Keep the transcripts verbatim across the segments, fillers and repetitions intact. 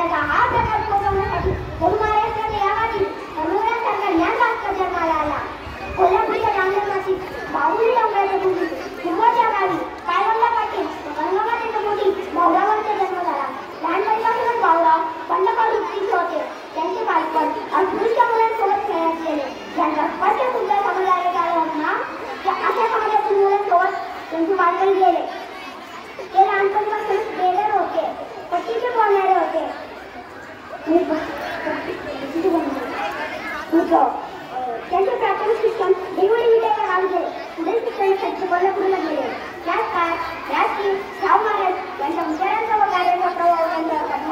विद्यार्थ्यांचा हा प्रकार पोहोचवण्यासाठी जणू महाराष्ट्राच्या या मातीत धर्मवीरांसारखा ज्ञानवाहक जन्माला आला. कोल्हापूरच्या नांदेड मातीत बाहुली डोंगराच्या भूमीत कुंभच्या गावी पायवल्ला पाटील गंगामातेच्या पोटी भाऊरावांचा जन्म झाला. लहानपणीपासूनच भाऊराव बंडखोर वृत्तीचे होते. त्यांचे बालपण अस्पृश्य मुलांसोबत खेळत गेले. ज्यांचा स्पष्ट सुद्धा समाजाला झाला होता त्या अशा समाजातील मुलांसोबत त्यांचे बालपण गेले. ते लहानपणीपासून ट्रेडर होते, पट्टीचे बोलणारे होते. त्यांचे प्राथमिक शिक्षण भिवंडी विद्यालया गावी झाले. पुढे शिक्षणासाठी कोल्हापूरला गेले. त्याच काळात राजकीय शाहू महाराज यांच्या विचारांचा व कार्याचा प्रभाव त्यांच्यावर पडला.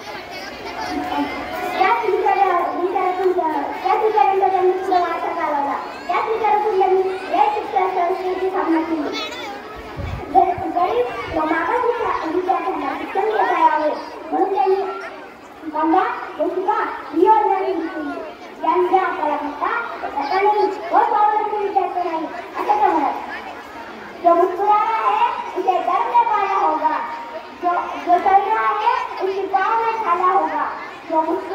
त्याच विचारातून त्याच विचारांचा त्यांनी पुढे वारसा चालवला. त्याच विचारातून त्यांनी या शिक्षण संस्थेची स्थापना केली. गरीब व मागास विद्यार्थ्यांना शिक्षण घेता यावे म्हणून त्यांनी गंगा जोशिका ही योजना केली. ज्यांच्या आपल्याला म्हणता त्याचा नाही व स्वावलंबी विद्यार्थी नाही असं ते म्हणत. जो मुस्कुरा रहा है उसे डर न पाना होगा, जो जो चल रहा है उसकी पाँव में खाना होगा. जो